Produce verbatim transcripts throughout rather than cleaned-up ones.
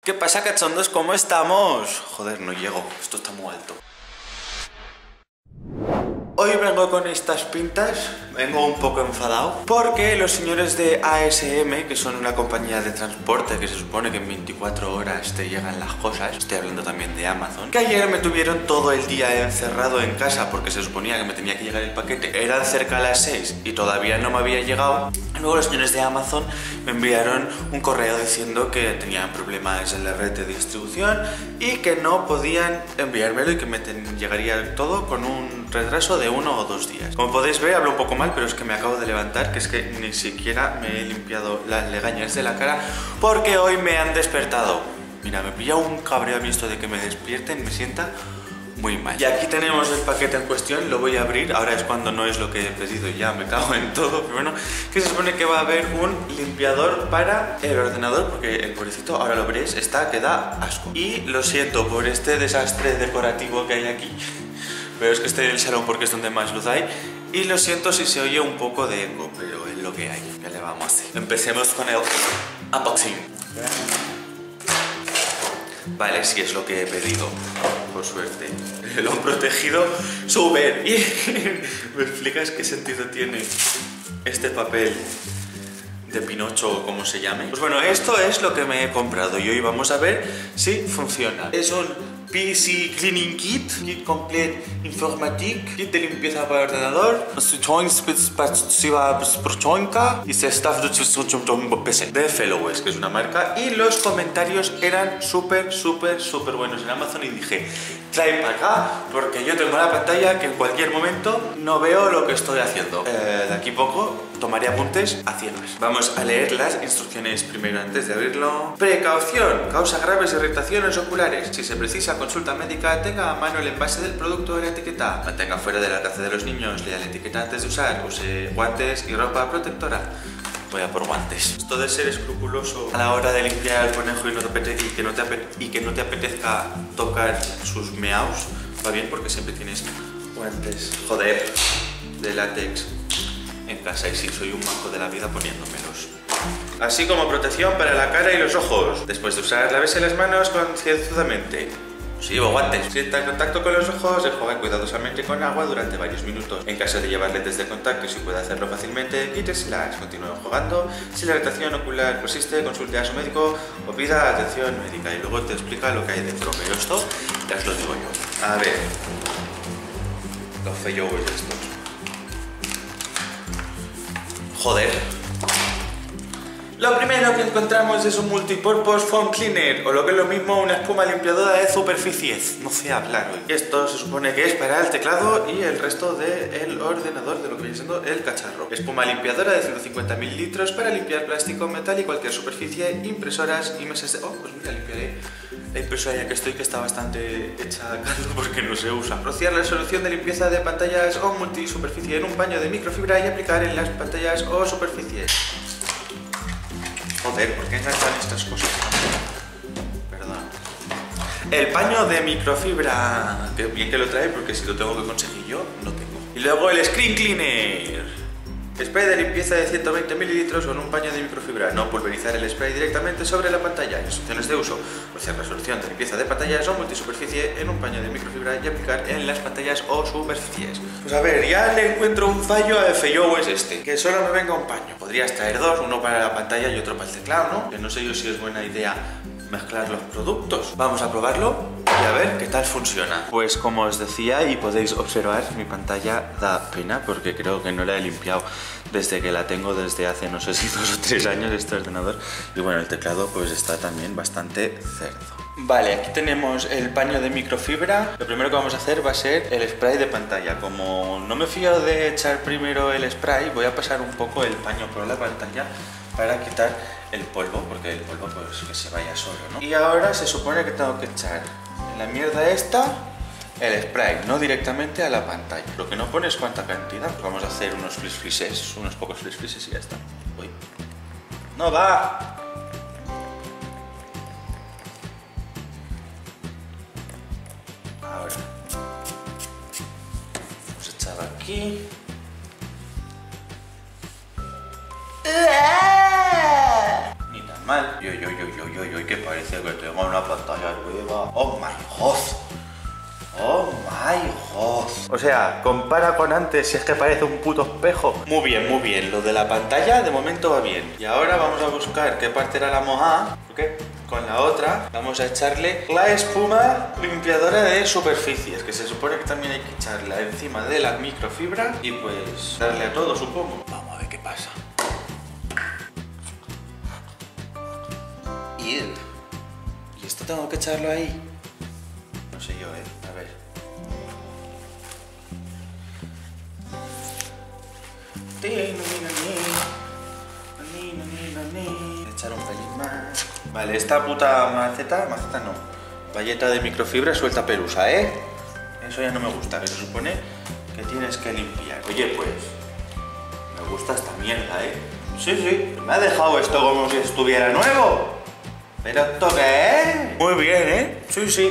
¿Qué pasa, cachondos? ¿Cómo estamos? Joder, no llego. Esto está muy alto. Hoy vengo con estas pintas, vengo un poco enfadado porque los señores de A S M, que son una compañía de transporte que se supone que en veinticuatro horas te llegan las cosas, estoy hablando también de Amazon, que ayer me tuvieron todo el día encerrado en casa porque se suponía que me tenía que llegar el paquete, eran cerca a las seis y todavía no me había llegado. Luego los señores de Amazon me enviaron un correo diciendo que tenían problemas en la red de distribución y que no podían enviármelo y que me llegaría todo con un retraso de uno o dos días. Como podéis ver, hablo un poco mal, pero es que me acabo de levantar, que es que ni siquiera me he limpiado las legañas de la cara porque hoy me han despertado. Mira, me pilla un cabreo a mí esto de que me despierten, me sienta muy mal. Y aquí tenemos el paquete en cuestión, lo voy a abrir. Ahora es cuando no es lo que he pedido, ya me cago en todo. Pero bueno, que se supone que va a haber un limpiador para el ordenador, porque el pobrecito, ahora lo veréis, está que da asco. Y lo siento por este desastre decorativo que hay aquí, pero es que estoy en el salón porque es donde más luz hay. Y lo siento si se oye un poco de eco, pero es lo que hay. ¿Qué le vamos a hacer? Empecemos con el unboxing. Vale, sí es lo que he pedido, por suerte. Lo han protegido súper bien. ¿Me explicas qué sentido tiene este papel de Pinocho o como se llame? Pues bueno, esto es lo que me he comprado y hoy vamos a ver si funciona. Es un P C Cleaning Kit, kit complet informatique, kit de limpieza para el ordenador, y se está de Fellowes, que es una marca, y los comentarios eran súper, súper, súper buenos en Amazon y dije, trae para acá, porque yo tengo la pantalla que en cualquier momento no veo lo que estoy haciendo. Eh, de aquí poco tomaré apuntes a ciegas. Vamos a leer las instrucciones primero antes de abrirlo. Precaución, causa graves irritaciones oculares. Si se precisa consulta médica, tenga a mano el envase del producto o la etiqueta. Mantenga fuera del alcance de los niños, lea la etiqueta antes de usar, use guantes y ropa protectora. Voy a por guantes. Esto de ser escrupuloso a la hora de limpiar el conejo y, no te apete y, que no te y que no te apetezca tocar sus meaos, va bien porque siempre tienes guantes, joder, de látex en casa, y sí, soy un manco de la vida poniéndomelos. Así como protección para la cara y los ojos. Después de usar, lávese las manos concienzudamente. Si llevo guantes, sienta en contacto con los ojos, enjuague cuidadosamente con agua durante varios minutos. En caso de llevar lentes de contacto y si puede hacerlo fácilmente, quíteselas. Continúe enjuagando. Si la irritación ocular persiste, consulte a su médico o pida atención médica. Y luego te explica lo que hay dentro. Pero esto ya os lo digo yo. A ver, los Fellowes estos. Joder. Lo primero que encontramos es un Multipurpose Foam Cleaner, o lo que es lo mismo, una espuma limpiadora de superficies. No sé hablar hoy. Esto se supone que es para el teclado y el resto del ordenador, de lo que viene siendo el cacharro. Espuma limpiadora de ciento cincuenta mililitros para limpiar plástico, metal y cualquier superficie, impresoras y mesas de... Oh, pues mira, limpiaré la impresora ya que estoy, que está bastante hecha a caldo porque no se usa. Rociar la solución de limpieza de pantallas o multisuperficie en un paño de microfibra y aplicar en las pantallas o superficies. Joder, ¿por qué enganchan estas cosas? Perdón. El paño de microfibra. Qué bien que lo trae, porque si lo tengo que conseguir yo, no tengo. Y luego el Screen Cleaner. Spray de limpieza de ciento veinte mililitros con un paño de microfibra. No pulverizar el spray directamente sobre la pantalla. Instrucciones de uso. Rociar la solución de limpieza de pantallas o multisuperficie en un paño de microfibra y aplicar en las pantallas o superficies. Pues a ver, ya le encuentro un fallo al Fellowes este. Que solo me venga un paño. Podrías traer dos, uno para la pantalla y otro para el teclado, ¿no? Que no sé yo si es buena idea mezclar los productos. Vamos a probarlo y a ver qué tal funciona. Pues como os decía y podéis observar, mi pantalla da pena porque creo que no la he limpiado desde que la tengo desde hace no sé si dos o tres años este ordenador. Y bueno, el teclado pues está también bastante cerdo. Vale, aquí tenemos el paño de microfibra. Lo primero que vamos a hacer va a ser el spray de pantalla. Como no me fío de echar primero el spray, voy a pasar un poco el paño por la pantalla para quitar el polvo, porque el polvo pues que se vaya solo, ¿no? Y ahora se supone que tengo que echar en la mierda esta el spray, no directamente a la pantalla. Lo que no pone es cuánta cantidad. Vamos a hacer unos flis flises, unos pocos flis flises y ya está. Uy. ¡No va! Ahora vamos a echar aquí. Ni tan mal. Yo, yo, yo, yo, yo, yo, que parece que tengo una pantalla nueva. Oh my god. Oh my god. O sea, compara con antes, si es que parece un puto espejo. Muy bien, muy bien. Lo de la pantalla de momento va bien. Y ahora vamos a buscar qué parte era la mojada. Porque con la otra vamos a echarle la espuma limpiadora de superficies, que se supone que también hay que echarla encima de la microfibra y pues darle a todo, supongo. Vamos a ver qué pasa. ¿Y esto tengo que echarlo ahí? No sé yo, eh. A ver. Echar un pelín más. Vale, esta puta maceta, maceta no. Valleta de microfibra suelta pelusa, ¿eh? Eso ya no me gusta, que se supone que tienes que limpiar. Oye, pues, me gusta esta mierda, ¿eh? Sí, sí, me ha dejado esto como si estuviera nuevo. ¿Pero esto qué es? Muy bien, ¿eh? Sí, sí.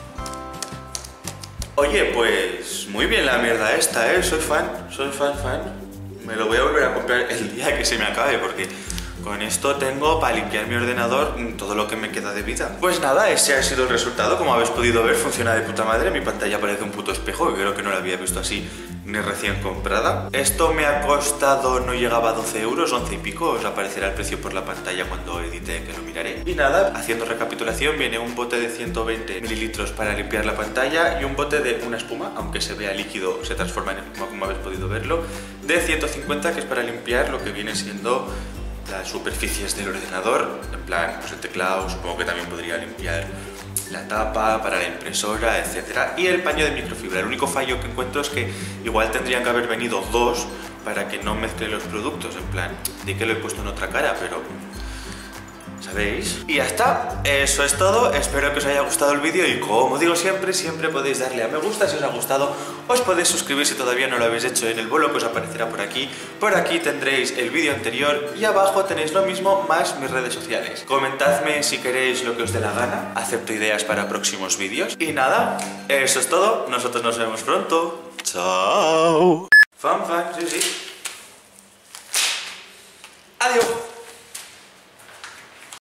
Oye, pues muy bien la mierda esta, ¿eh? Soy fan, soy fan, fan. Me lo voy a volver a comprar el día que se me acabe, porque con esto tengo para limpiar mi ordenador todo lo que me queda de vida. Pues nada, ese ha sido el resultado. Como habéis podido ver, funciona de puta madre. Mi pantalla parece un puto espejo, que creo que no la había visto así ni recién comprada. Esto me ha costado, no llegaba a doce euros, once y pico. Os aparecerá el precio por la pantalla cuando edite, que lo miraré. Y nada, haciendo recapitulación, viene un bote de ciento veinte mililitros para limpiar la pantalla y un bote de una espuma, aunque se vea líquido, se transforma en espuma como habéis podido verlo, de ciento cincuenta, que es para limpiar lo que viene siendo las superficies del ordenador, en plan, pues el teclado, supongo que también podría limpiar la tapa para la impresora, etcétera. Y el paño de microfibra. El único fallo que encuentro es que igual tendrían que haber venido dos para que no mezcle los productos, en plan, de que lo he puesto en otra cara, pero ¿sabéis? Y ya está, eso es todo. Espero que os haya gustado el vídeo y, como digo siempre, siempre podéis darle a me gusta si os ha gustado. Os podéis suscribir si todavía no lo habéis hecho en el bolo que os aparecerá por aquí. Por aquí tendréis el vídeo anterior y abajo tenéis lo mismo más mis redes sociales. Comentadme si queréis lo que os dé la gana. Acepto ideas para próximos vídeos. Y nada, eso es todo. Nosotros nos vemos pronto. Chao. Fan, fan, sí, sí. Adiós.